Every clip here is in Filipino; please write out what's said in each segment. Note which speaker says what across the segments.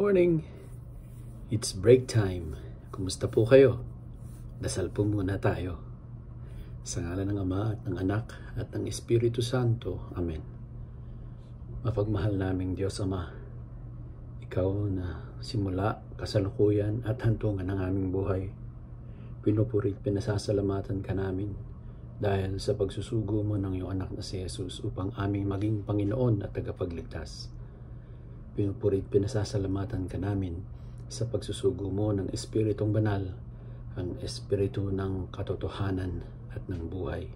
Speaker 1: morning! It's break time. Kumusta po kayo? Dasal po muna tayo. Sa ngalan ng Ama at ng Anak at ng Espiritu Santo. Amen. Mapagmahal naming Diyos Ama, Ikaw na simula, kasalukuyan at hantungan ng aming buhay. Pinupurit, pinasasalamatan ka namin dahil sa pagsusugo mo ng iyong anak na si Jesus upang aming maging Panginoon at tagapagligtas. Pinupurit, pinasasalamatan ka namin sa pagsusugo mo ng Espiritong Banal, ang Espiritu ng katotohanan at ng buhay.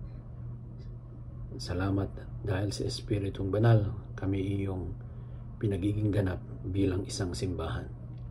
Speaker 1: Salamat dahil sa Espiritong Banal, kami iyong pinagiging ganap bilang isang simbahan.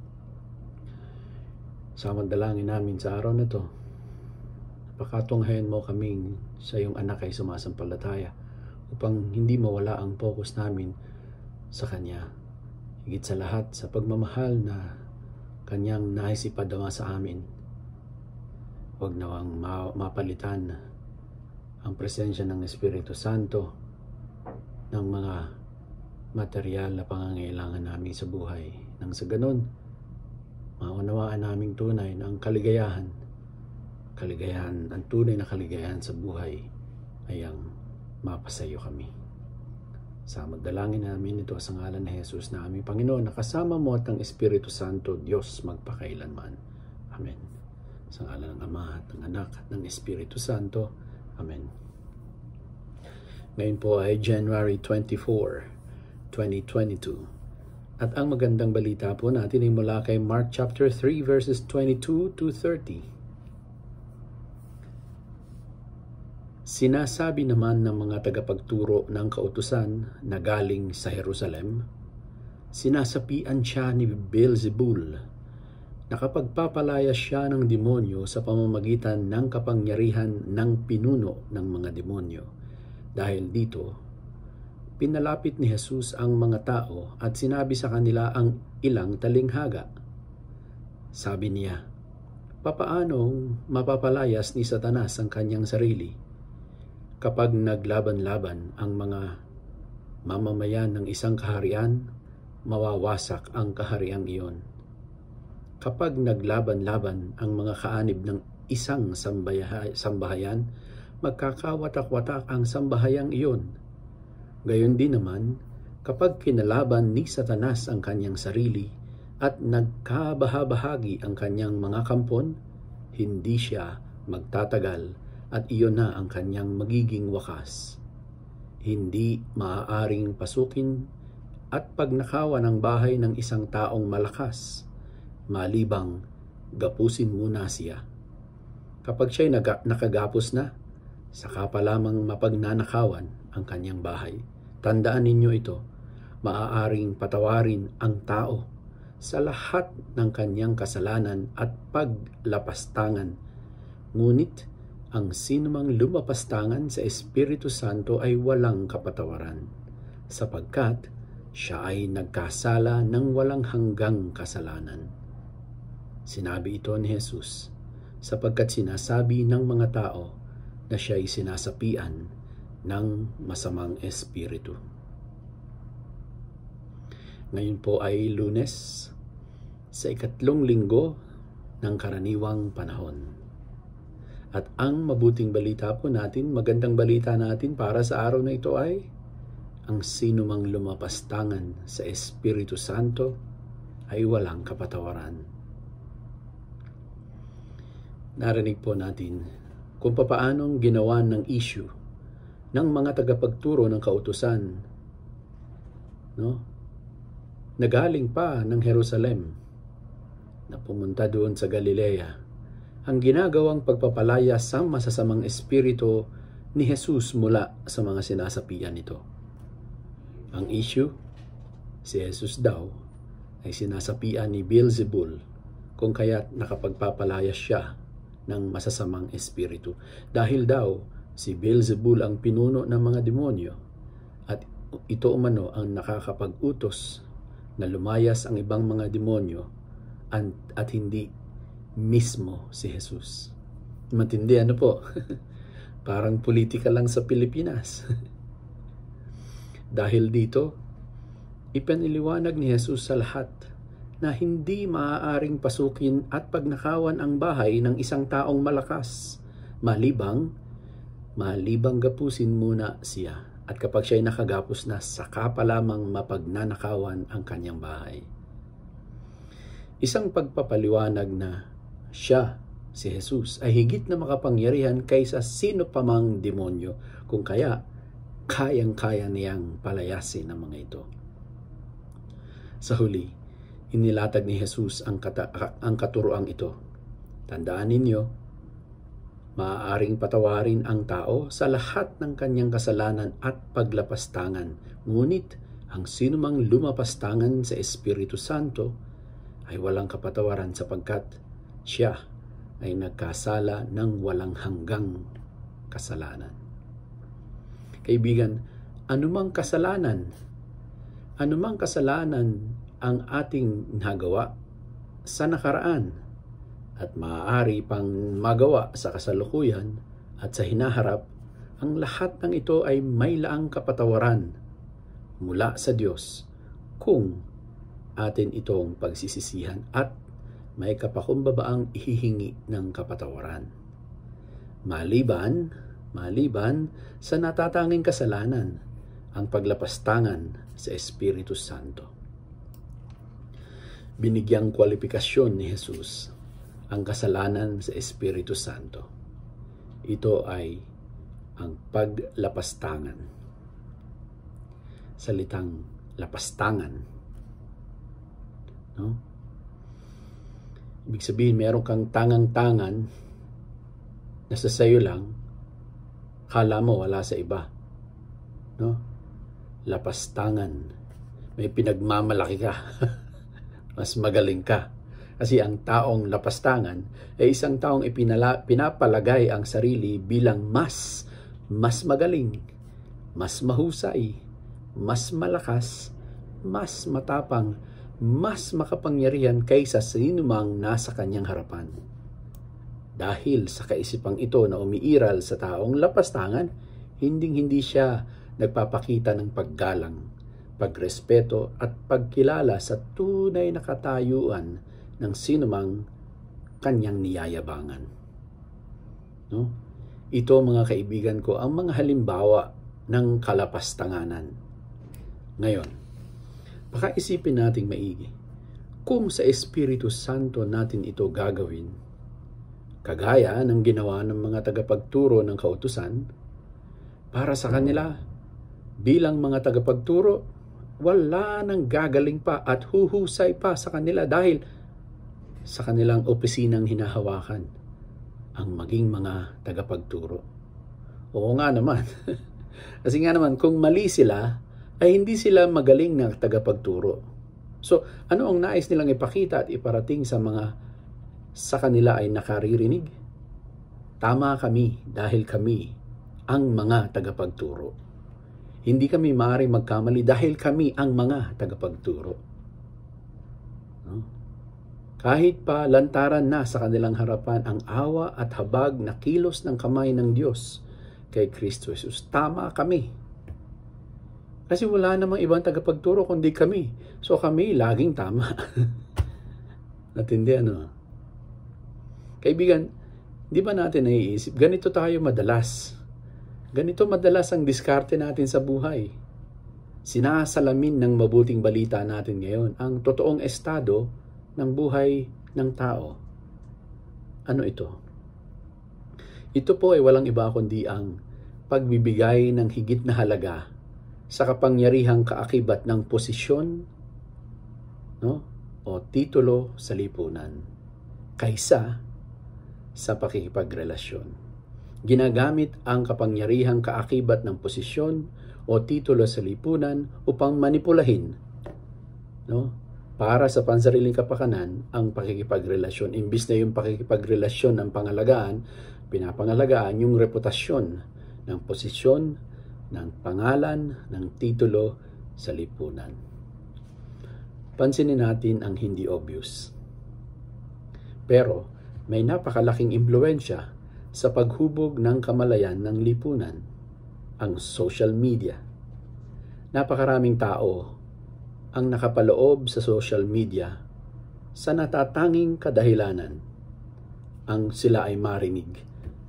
Speaker 1: Sa mandalangin namin sa araw na ito, pakatunghayan mo kaming sa iyong anak ay sumasampalataya upang hindi mawala ang focus namin sa Kanya. Higit sa lahat sa pagmamahal na Kanyang nais ipadama sa amin. Huwag nawang mapalitan ang presensya ng Espiritu Santo ng mga material na pangangailangan namin sa buhay. Nang sa ganun, maunawaan naming tunay na ang kaligayahan, ang tunay na kaligayahan sa buhay ay ang mapasayo kami. Sa magdalangin namin ito sa ngalan ni Jesus na aming Panginoon, na kasama mo at ang Espiritu Santo, Diyos magpakailanman. Amen. Sa ngalan ng Ama at ng Anak at ng Espiritu Santo. Amen. Ngayon po ay January 24, 2022. At ang magandang balita po natin ay mula kay Mark chapter 3 verses 22 to 30. Sinasabi naman ng mga tagapagturo ng kautusan na galing sa Jerusalem, sinasapian siya ni Beelzebul, nakapagpapalaya siya ng demonyo sa pamamagitan ng kapangyarihan ng pinuno ng mga demonyo. Dahil dito, pinalapit ni Jesus ang mga tao at sinabi sa kanila ang ilang talinghaga. Sabi niya, papaanong mapapalayas ni Satanas ang kanyang sarili? Kapag naglaban-laban ang mga mamamayan ng isang kaharian, mawawasak ang kahariang iyon. Kapag naglaban-laban ang mga kaanib ng isang sambahayan, magkakawatak-watak ang sambahayang iyon. Gayon din naman, kapag kinalaban ni Satanas ang kanyang sarili at nagkabahabahagi ang kanyang mga kampon, hindi siya magtatagal at iyon na ang kanyang magiging wakas. Hindi maaaring pasukin at pagnakawan ang bahay ng isang taong malakas, malibang gapusin muna siya. Kapag siya'y nakagapos na, saka pa lamang mapagnanakawan ang kanyang bahay. Tandaan ninyo ito, maaaring patawarin ang tao sa lahat ng kanyang kasalanan at paglapastangan. Ngunit, ang sinumang lumapastangan sa Espiritu Santo ay walang kapatawaran, sapagkat siya ay nagkasala ng walang hanggang kasalanan. Sinabi ito ni Jesus, sapagkat sinasabi ng mga tao na siya ay sinasapian ng masamang espiritu. Ngayon po ay Lunes, sa 2 linggo ng karaniwang panahon. At ang mabuting balita po natin, magandang balita natin para sa araw na ito ay ang sinumang lumapastangan sa Espiritu Santo ay walang kapatawaran. Narinig po natin kung papaanong ginawa ng issue ng mga tagapagturo ng kautusan, na galing pa ng Jerusalem, na pumunta doon sa Galilea, ang ginagawang pagpapalaya sa masasamang espiritu ni Jesus mula sa mga sinasapian nito. Ang issue, si Jesus daw ay sinasapian ni Beelzebul kung kaya't nakapagpapalaya siya ng masasamang espiritu. Dahil daw si Beelzebul ang pinuno ng mga demonyo at ito umano ang nakakapag-utos na lumayas ang ibang mga demonyo at hindi mismo si Jesus. Matindi po. Parang politika lang sa Pilipinas. Dahil dito, Ipiniliwanag ni Jesus sa lahat na hindi maaaring pasukin at pagnakawan ang bahay ng isang taong malakas, malibang gapusin muna siya. At kapag siya'y nakagapos na, saka pa lamang mapagnanakawan ang kanyang bahay. Isang pagpapaliwanag na siya, si Jesus, ay higit na makapangyarihan kaysa sino pa mang demonyo, kung kaya kayang-kaya niyang palayasin ang mga ito. Sa huli, inilatag ni Jesus ang katuroang ito. Tandaan ninyo, maaaring patawarin ang tao sa lahat ng kanyang kasalanan at paglapastangan. Ngunit ang sinumang lumapastangan sa Espiritu Santo ay walang kapatawaran sapagkat siya ay nagkasala ng walang hanggang kasalanan. Kaibigan, anumang kasalanan ang ating nagawa sa nakaraan at maaari pang magawa sa kasalukuyan at sa hinaharap, ang lahat ng ito ay may laang kapatawaran mula sa Diyos kung atin itong pagsisisihan at may kapakumbabaang ihihingi ng kapatawaran. Maliban sa natatanging kasalanan, ang paglapastangan sa Espiritu Santo. Binigyang kwalifikasyon ni Jesus ang kasalanan sa Espiritu Santo. Ito ay ang paglapastangan. Salitang lapastangan. No? Ibig sabihin, meron kang tangang-tangan na sa sayo lang, kala mo wala sa iba. No? Lapastangan. May pinagmamalaki ka. Mas magaling ka. Kasi ang taong lapastangan ay isang taong pinapalagay ang sarili bilang mas magaling, mas mahusay, mas malakas, mas matapang, mas makapangyarihan kaysa sinumang nasa kanyang harapan. Dahil sa kaisipang ito na umiiral sa taong lapastangan, hindi siya nagpapakita ng paggalang, pagrespeto at pagkilala sa tunay na katayuan ng sinumang kanyang niyayabangan. No? Ito, mga kaibigan ko, ang mga halimbawa ng kalapastanganan. Ngayon, pakaisipin nating maigi, kung sa Espiritu Santo natin ito gagawin, kagaya ng ginawa ng mga tagapagturo ng kautusan, para sa kanila, bilang mga tagapagturo, wala nang gagaling pa at huhusay pa sa kanila dahil sa kanilang opisinang hinahawakan ang maging mga tagapagturo. Oo nga naman. Kasi nga naman, kung mali sila, ay hindi sila magaling na tagapagturo. So, ano ang nais nilang ipakita at iparating sa mga sa kanila ay nakaririnig? Tama kami dahil kami ang mga tagapagturo. Hindi kami maaaring magkamali dahil kami ang mga tagapagturo. No? Kahit pa lantaran na sa kanilang harapan ang awa at habag na kilos ng kamay ng Diyos kay Kristo Jesus. Tama kami. Kasi wala namang ibang tagapagturo kundi kami. So kami laging tama. Natindi ano? Kaibigan, di ba natin naiisip? Ganito tayo madalas. Ganito madalas ang diskarte natin sa buhay. Sinasalamin ng mabuting balita natin ngayon ang totoong estado ng buhay ng tao. Ano ito? Ito po ay walang iba kundi ang pagbibigay ng higit na halaga sa kapangyarihang kaakibat ng posisyon, no, o titulo sa lipunan kaysa sa pakikipagrelasyon. Ginagamit ang kapangyarihang kaakibat ng posisyon o titulo sa lipunan upang manipulahin, no, para sa pansariling kapakanan ang pakikipagrelasyon. Imbis na yung pakikipagrelasyon ang pangalagaan, pinapangalagaan yung reputasyon ng posisyon, ng pangalan, ng titulo sa lipunan. Pansinin natin ang hindi obvious. Pero may napakalaking impluwensya sa paghubog ng kamalayan ng lipunan, ang social media. Napakaraming tao ang nakapaloob sa social media sa natatanging kadahilanan ang sila ay marinig.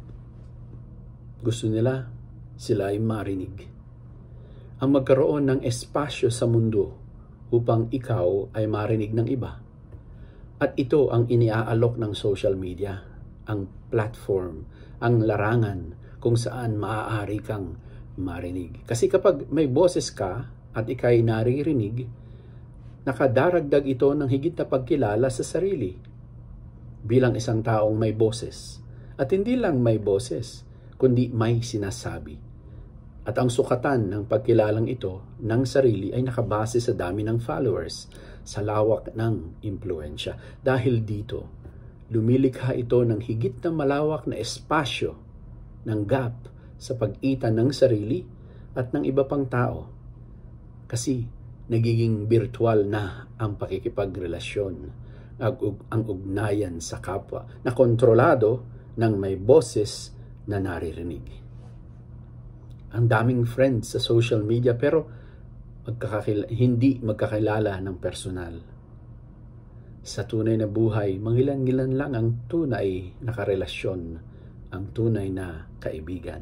Speaker 1: Gusto nila sila ay marinig. Ang magkaroon ng espasyo sa mundo upang ikaw ay marinig ng iba. At ito ang iniaalok ng social media, ang platform, ang larangan kung saan maaari kang marinig. Kasi kapag may boses ka at ikay naririnig, nakadaragdag ito ng higit na pagkilala sa sarili bilang isang taong may boses. At hindi lang may boses, kundi may sinasabi. At ang sukatan ng pagkilalang ito ng sarili ay nakabase sa dami ng followers, sa lawak ng impluensya. Dahil dito, lumilikha ito ng higit na malawak na espasyo ng gap sa pagitan ng sarili at ng iba pang tao. Kasi nagiging virtual na ang pakikipagrelasyon, ang ugnayan sa kapwa, na kontrolado ng may boses na naririnig. Ang daming friends sa social media pero hindi magkakilala ng personal. Sa tunay na buhay, mangilan-ngilan lang ang tunay na karelasyon, ang tunay na kaibigan.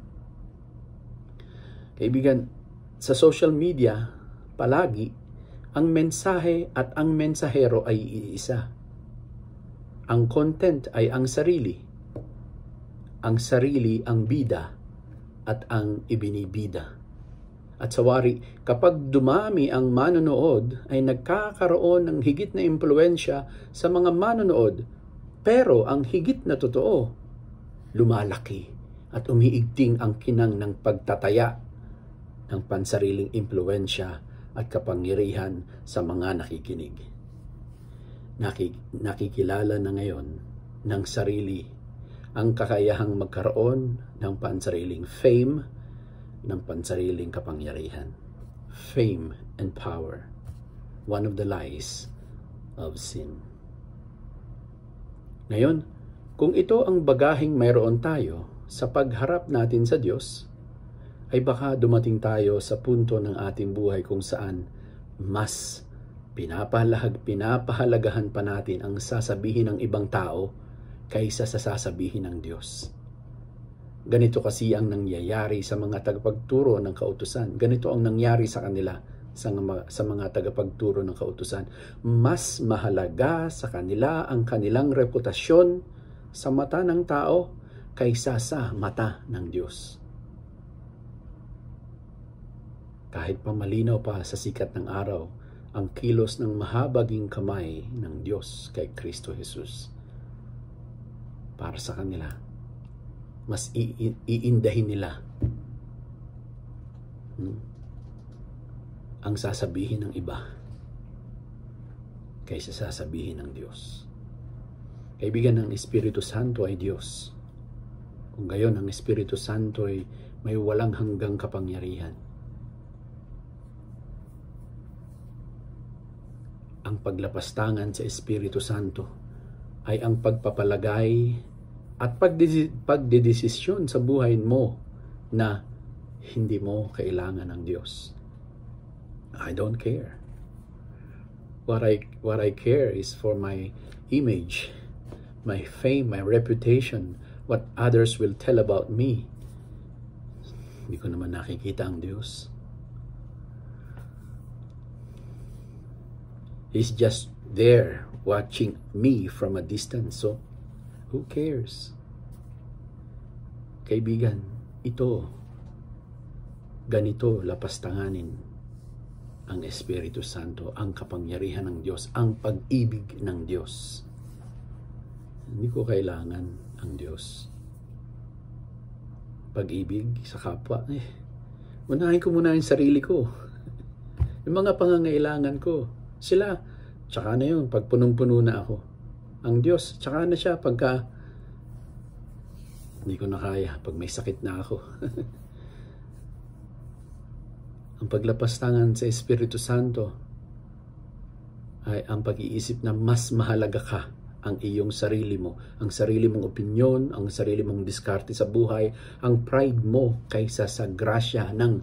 Speaker 1: Kaibigan, sa social media, palagi, ang mensahe at ang mensahero ay iisa. Ang content ay ang sarili ang bida, at ang ibinibida. At sa wari, kapag dumami ang manonood, ay nagkakaroon ng higit na impluensya sa mga manonood. Pero ang higit na totoo, lumalaki at umiigting ang kinang ng pagtataya ng pansariling impluensya at kapangyarihan sa mga nakikinig. Nakikilala na ngayon ng sarili ang kakayahang magkaroon ng pansariling fame, ng pansariling kapangyarihan. Fame and power, one of the lies of sin. Ngayon, kung ito ang bagaheng mayroon tayo sa pagharap natin sa Diyos, ay baka dumating tayo sa punto ng ating buhay kung saan mas pinapahalagahan pa natin ang sasabihin ng ibang tao kaysa sa sasabihin ng Diyos. Ganito kasi ang nangyayari sa mga tagapagturo ng kautusan. Ganito ang nangyari sa kanila, sa mga tagapagturo ng kautusan. Mas mahalaga sa kanila ang kanilang reputasyon sa mata ng tao kaysa sa mata ng Diyos. Kahit pa malinaw pa sa sikat ng araw, ang kilos ng mahabaging kamay ng Diyos kay Kristo Jesus. Para sa kanila, mas iindahin nila ang sasabihin ng iba kaysa sasabihin ng Diyos. Kaibigan, ng Espiritu Santo ay Diyos. Kung gayon, ang Espiritu Santo ay may walang hanggang kapangyarihan. Ang paglapastangan sa Espiritu Santo ay ang pagpapalagay at pagdedesisyon sa buhay mo na hindi mo kailangan ng Diyos. I don't care. What I care is for my image, my fame, my reputation, what others will tell about me. Hindi ko naman nakikita ang Diyos. He's just there watching me from a distance. So, who cares? Kaibigan, ganito lapastanganin ang Espiritu Santo, ang kapangyarihan ng Diyos, ang pag-ibig ng Diyos. Hindi ko kailangan ang Diyos. Pag-ibig sa kapwa, unahin ko muna yung sarili ko. Yung mga pangangailangan ko, sila, tsaka na yun, pag punong-puno na ako. Ang Diyos, tsaka na siya pagka hindi ko na kaya, pag may sakit na ako. Ang paglapastangan sa Espiritu Santo ay ang pag-iisip na mas mahalaga ka ang iyong sarili mo, ang sarili mong opinyon, ang sarili mong diskarte sa buhay, ang pride mo kaysa sa grasya ng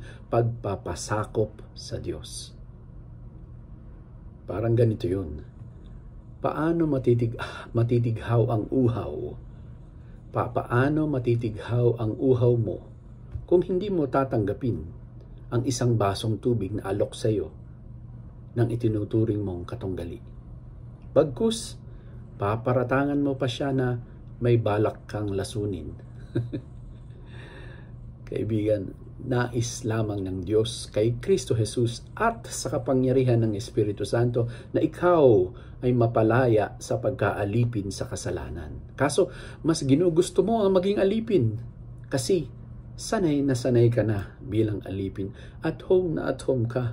Speaker 1: pagpapasakop sa Diyos. Parang ganito yun. Paano matitighaw ang uhaw? Paano matitighaw ang uhaw mo kung hindi mo tatanggapin ang isang basong tubig na alok sa iyo ng itinuturing mong katunggali? Bagkus, paparatangan mo pa siya na may balak kang lasunin. Kaibigan, nais lamang ng Diyos kay Kristo Jesus at sa kapangyarihan ng Espiritu Santo na ikaw ay mapalaya sa pagkaalipin sa kasalanan. Kaso, mas ginugusto mo ang maging alipin kasi sanay na sanay ka na bilang alipin. At home ka.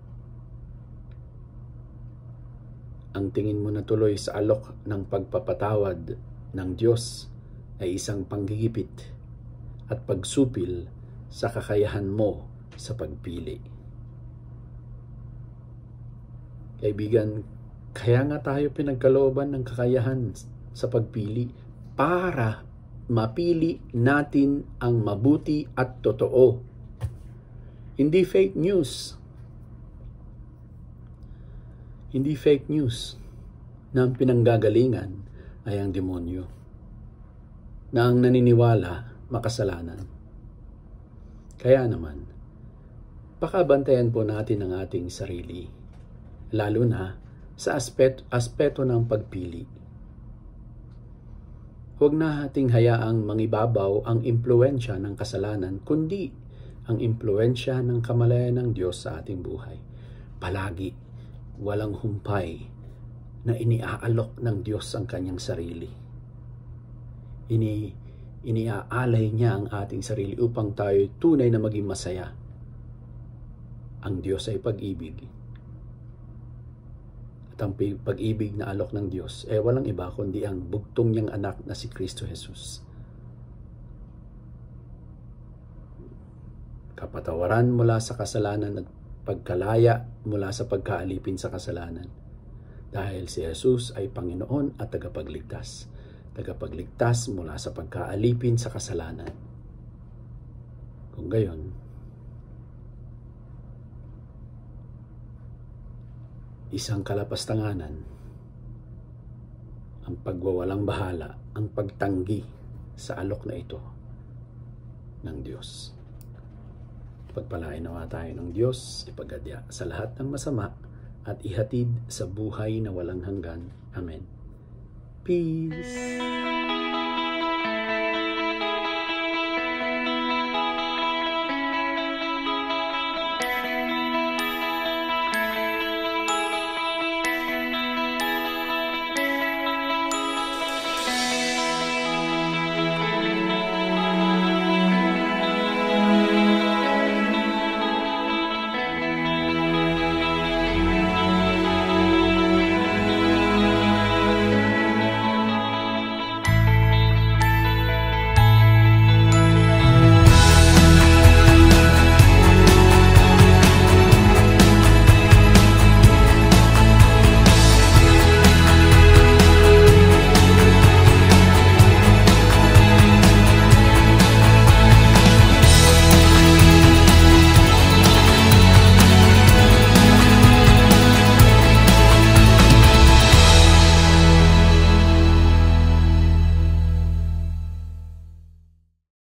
Speaker 1: Ang tingin mo na tuloy sa alok ng pagpapatawad ng Diyos ay isang panggigipit at pagsupil sa kakayahan mo sa pagpili. Kaibigan, kaya nga tayo pinagkalooban ng kakayahan sa pagpili para mapili natin ang mabuti at totoo. Hindi fake news. Hindi fake news na ang pinanggagalingan ay ang demonyo, na ang naniniwala makasalanan. Kaya naman, pakabantayan po natin ang ating sarili, lalo na sa aspeto ng pagpili. Huwag na nating hayaang mangibabaw ang impluensya ng kasalanan, kundi ang impluensya ng kamalayan ng Diyos sa ating buhay. Palagi, walang humpay na iniaalok ng Diyos ang kanyang sarili. Iniaalay niya ang ating sarili upang tayo tunay na maging masaya. Ang Diyos ay pag-ibig. At ang pag-ibig na alok ng Diyos ay walang iba kundi ang bugtong niyang anak na si Kristo Jesus. Kapatawaran mula sa kasalanan at pagkalaya mula sa pagkaalipin sa kasalanan. Dahil si Jesus ay Panginoon at tagapagligtas. Tagapagligtas mula sa pagkaalipin sa kasalanan. Kung gayon, isang kalapastanganan, ang pagwawalang bahala, ang pagtanggi sa alok na ito ng Diyos. Pagpalain nawa tayo ng Diyos, ipagadya sa lahat ng masama at ihatid sa buhay na walang hanggan. Amen. Peace.